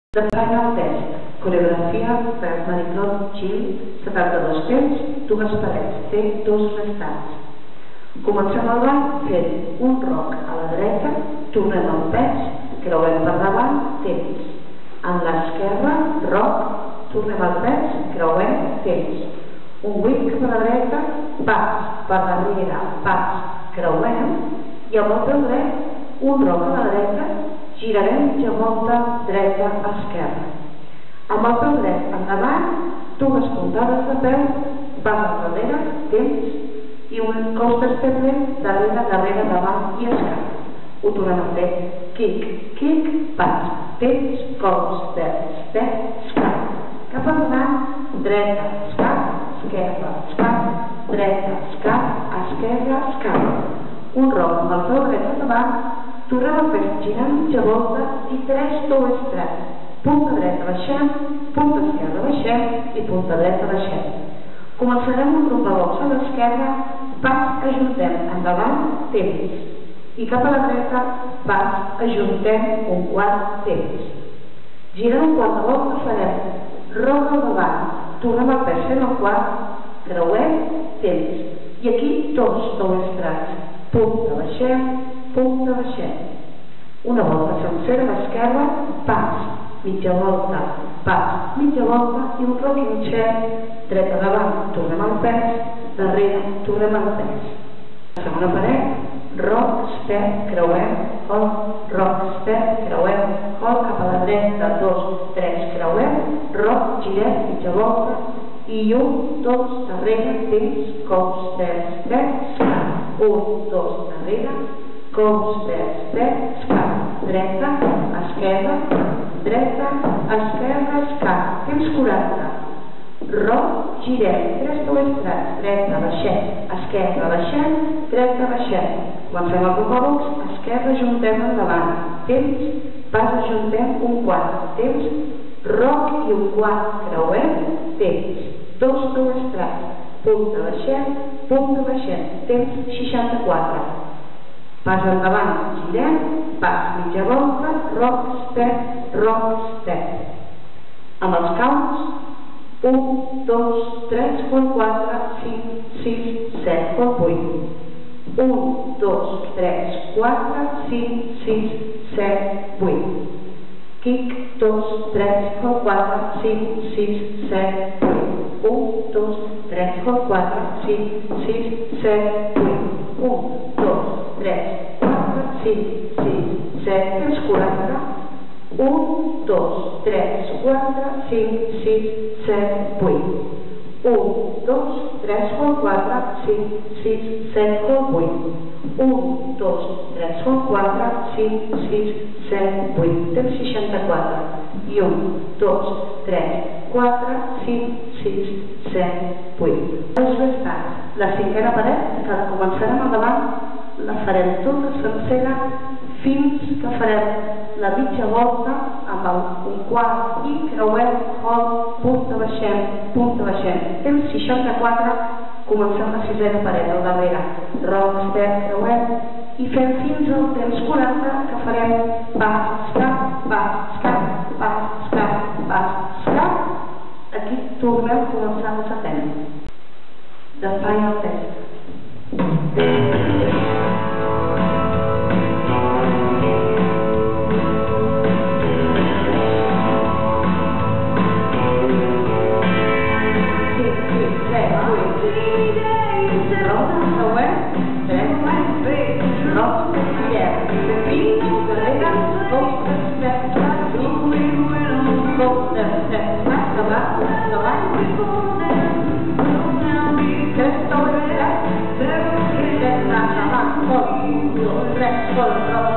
The Final Test, coreografia per Marie-Claude Gil, 72 temps, dues parets, té dos restants. Comencem el ball fent un roc a la dreta, tornem el pes, creuem per davant, temps. En l'esquerra, roc, tornem el pes, creuem, temps. Un whip cap a la dreta, pas, per darrere, pas, creuem, i amb el peu dret, un roc a la dreta, girarem mitja volta dreta a esquerra. Amb el peu dret endavant, dues puntades de peu, pas enrere, temps, i un coaster stepper darrere, davant i esquerra. Ho tornem a fer. Kick, pas, temps, coaster, step, esquerra. Cap endavant, dreta, esquerra, dreta, esquerra. Un roc amb el peu dret endavant, tornem a fer girant mitja volta i 3 toe straps. Punta dreta baixem, punta esquerra baixem i punta dreta baixem. Començarem un rompabox a l'esquerra, pas, ajuntem, endavant, temps. I cap a la dreta, pas, ajuntem, un quart, temps. Girant un quart de volta farem roc al davant, tornem al pes fent el quart, creuem, temps. I aquí dos toe straps. Punta baixem. Una volta sencera a l'esquerra, pas, mitja volta i un roc inxert, dreta davant, tornem al pes, darrere, tornem al pes. Segona paret, roc, step, creuem, hold, roc, step, creuem, hold, cap a la dreta, 2, 3, creuem, roc, girem, mitja volta, i 1, 2, darrere, temps, coaster, step, 1, 2, darrere, coaster, step, dreta, esquerra, temps 40. Roc, girem, 3 toe straps, dreta, baixem, esquerra, baixem, dreta, baixem. Comencem el rompabox, esquerra, ajuntem endavant, temps, pas, ajuntem, un quart, temps, roc i un quart, creuem, temps, 2 toe straps, punta baixem, temps 64. Pas endavant, girem, pas, mitja volta, roc, step. Amb els counts, 1, 2, 3, 4, 5, 6, 7, 8. 1, 2, 3, 4, 5, 6, 7, 8. Kick, 2, 3, 4, 5, 6, 7, 8. 1, 2, 3, 4, 5, 6, 7, 8. 1, 2, 3, 4, 5, 6, 7, temps 40. 1, 2, 3, 4, 5, 6, 7, 8. 1, 2, 3, 4, 5, 6, 7, 8. 1, 2, 3, 4, 5, 6, 7, 8. Temps 64. I 1, 2, 3, 4, 5, 6, 7, 8. Els restants. La cinquena paret, que començarem endavant, la farem tota sencera fins que farem la mitja volta amb un quart i creuem, hold, punta baixem. Temps 64, comencem la sisena paret al darrere. Roc, step, creuem i fem fins al temps 40 que farem pas, escap. Aquí tornem a començar la setena. The Final Test. Hold,